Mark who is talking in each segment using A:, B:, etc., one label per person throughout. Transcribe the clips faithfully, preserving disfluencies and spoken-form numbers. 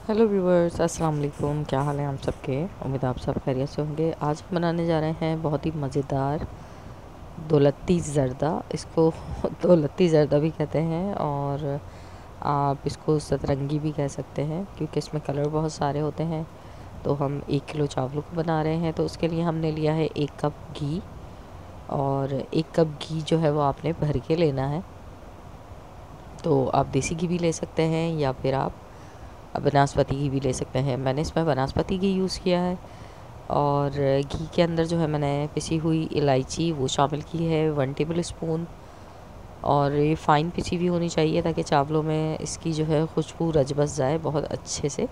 A: Hello viewers, अस्सलाम वालेकुम। क्या हाल है आप सबके? उम्मीद आप सब खैरियत से होंगे। आज हम बनाने जा रहे हैं बहुत ही मज़ेदार दौलती ज़र्दा। इसको दौलती ज़र्दा भी कहते हैं और आप इसको सतरंगी भी कह सकते हैं क्योंकि इसमें कलर बहुत सारे होते हैं। तो हम एक किलो चावलों को बना रहे हैं, तो उसके लिए हमने लिया है एक कप घी। और एक कप घी जो है वो आपने भर के लेना है। तो आप देसी घी भी ले सकते हैं या फिर आप बनास्पति घी भी ले सकते हैं। मैंने इसमें बनास्पति घी यूज़ किया है। और घी के अंदर जो है मैंने पिसी हुई इलायची वो शामिल की है, वन टेबल स्पून। और ये फ़ाइन पिसी भी होनी चाहिए ताकि चावलों में इसकी जो है खुशबू रच बस जाए बहुत अच्छे से।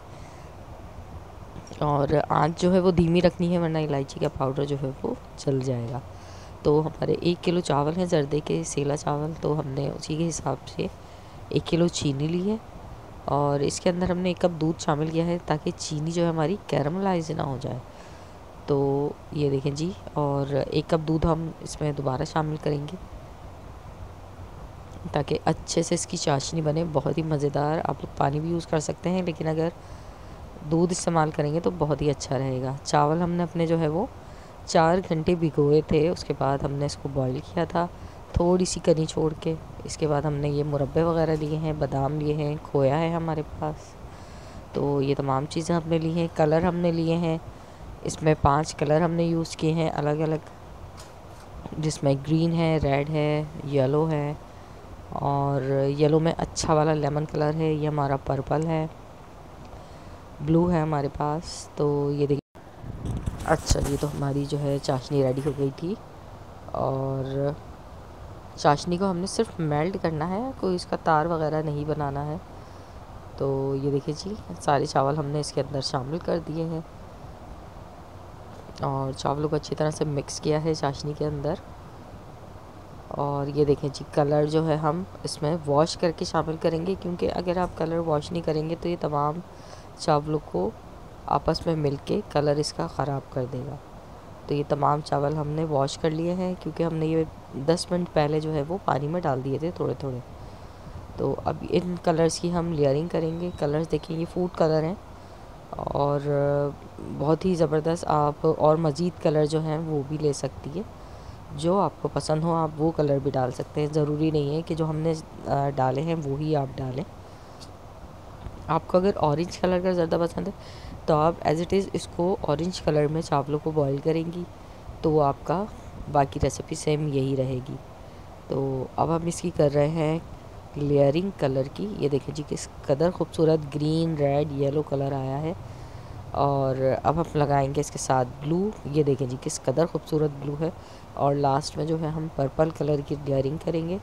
A: और आँच जो है वो धीमी रखनी है, वरना इलायची का पाउडर जो है वो जल जाएगा। तो हमारे एक किलो चावल हैं जर्दे के, सेला चावल, तो हमने उसी के हिसाब से एक किलो चीनी ली है। और इसके अंदर हमने एक कप दूध शामिल किया है ताकि चीनी जो है हमारी कैरमलाइज ना हो जाए। तो ये देखें जी, और एक कप दूध हम इसमें दोबारा शामिल करेंगे ताकि अच्छे से इसकी चाशनी बने, बहुत ही मज़ेदार। आप लोग पानी भी यूज़ कर सकते हैं, लेकिन अगर दूध इस्तेमाल करेंगे तो बहुत ही अच्छा रहेगा। चावल हमने अपने जो है वो चार घंटे भिगोए थे, उसके बाद हमने इसको बॉईल किया था थोड़ी सी कनी छोड़ के। इसके बाद हमने ये मुरब्बे वगैरह लिए हैं, बादाम लिए हैं, खोया है हमारे पास। तो ये तमाम चीज़ें हमने ली हैं। कलर हमने लिए हैं, इसमें पांच कलर हमने यूज़ किए हैं अलग अलग, जिसमें ग्रीन है, रेड है, येलो है। और येलो में अच्छा वाला लेमन कलर है, ये हमारा पर्पल है, ब्लू है हमारे पास। तो ये देखिए, अच्छा ये तो हमारी जो है चाशनी रेडी हो गई थी। और चाशनी को हमने सिर्फ मेल्ट करना है, कोई इसका तार वगैरह नहीं बनाना है। तो ये देखिए जी, सारे चावल हमने इसके अंदर शामिल कर दिए हैं और चावलों को अच्छी तरह से मिक्स किया है चाशनी के अंदर। और ये देखें जी, कलर जो है हम इसमें वॉश करके शामिल करेंगे, क्योंकि अगर आप कलर वॉश नहीं करेंगे तो ये तमाम चावलों को आपस में मिलके कलर इसका ख़राब कर देगा। तो ये तमाम चावल हमने वॉश कर लिए हैं, क्योंकि हमने ये दस मिनट पहले जो है वो पानी में डाल दिए थे थोड़े थोड़े। तो अब इन कलर्स की हम लेयरिंग करेंगे। कलर्स देखिए, ये फूड कलर हैं और बहुत ही ज़बरदस्त। आप और मज़ीद कलर जो हैं वो भी ले सकती है, जो आपको पसंद हो आप वो कलर भी डाल सकते हैं। ज़रूरी नहीं है कि जो हमने डाले हैं वो ही आप डालें। आपको अगर ऑरेंज कलर का ज़्यादा पसंद है तो आप एज़ इट इज़ इसको ऑरेंज कलर में चावलों को बॉईल करेंगी, तो वो आपका बाकी रेसिपी सेम यही रहेगी। तो अब हम इसकी कर रहे हैं लेयरिंग कलर की। ये देखें जी, किस कदर खूबसूरत ग्रीन, रेड, येलो कलर आया है। और अब हम लगाएंगे इसके साथ ब्लू। ये देखें जी, किस कदर खूबसूरत ब्लू है। और लास्ट में जो है हम पर्पल कलर की लेयरिंग करेंगे।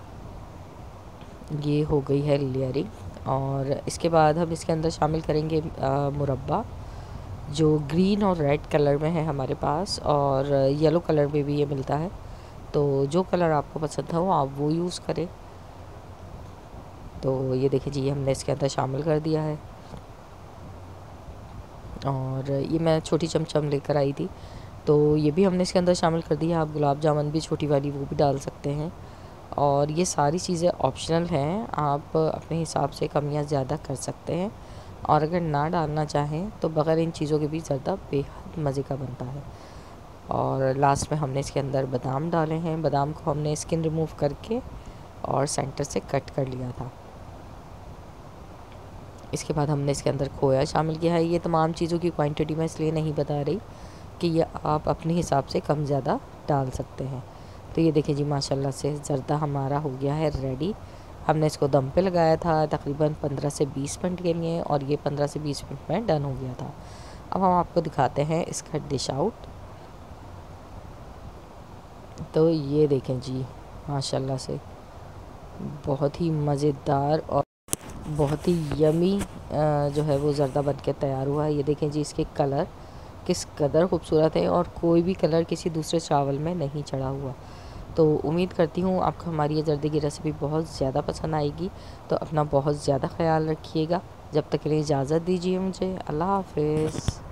A: ये हो गई है लेयरिंग। और इसके बाद हम इसके अंदर शामिल करेंगे मुरब्बा, जो ग्रीन और रेड कलर में है हमारे पास, और येलो कलर में भी ये मिलता है। तो जो कलर आपको पसंद हो आप वो यूज़ करें। तो ये देखिए जी, हमने इसके अंदर शामिल कर दिया है। और ये मैं छोटी चमचम लेकर आई थी, तो ये भी हमने इसके अंदर शामिल कर दिया। आप गुलाब जामुन भी छोटी वाली वो भी डाल सकते हैं। और ये सारी चीज़ें ऑप्शनल हैं, आप अपने हिसाब से कम या ज़्यादा कर सकते हैं। और अगर ना डालना चाहें तो बग़ैर इन चीज़ों के भी ज़्यादा बेहद मज़े का बनता है। और लास्ट में हमने इसके अंदर बादाम डाले हैं। बादाम को हमने स्किन रिमूव करके और सेंटर से कट कर लिया था। इसके बाद हमने इसके अंदर खोया शामिल किया है। ये तमाम चीज़ों की क्वांटिटी मैं इसलिए नहीं बता रही कि ये आप अपने हिसाब से कम ज़्यादा डाल सकते हैं। तो ये देखिए जी, माशाल्लाह से ज़र्दा हमारा हो गया है रेडी। हमने इसको दम पे लगाया था तकरीबन पंद्रह से बीस मिनट के लिए, और ये पंद्रह से बीस मिनट में डन हो गया था। अब हम आपको दिखाते हैं इसका डिश आउट। तो ये देखें जी, माशाल्लाह से बहुत ही मज़ेदार और बहुत ही यमी जो है वो ज़र्दा बन के तैयार हुआ है। ये देखें जी, इसके कलर किस कदर खूबसूरत है और कोई भी कलर किसी दूसरे चावल में नहीं चढ़ा हुआ। तो उम्मीद करती हूँ आपको हमारी ये जर्दे की रेसिपी बहुत ज़्यादा पसंद आएगी। तो अपना बहुत ज़्यादा ख्याल रखिएगा। जब तक के लिए इजाज़त दीजिए मुझे। अल्लाह हाफ़िज़।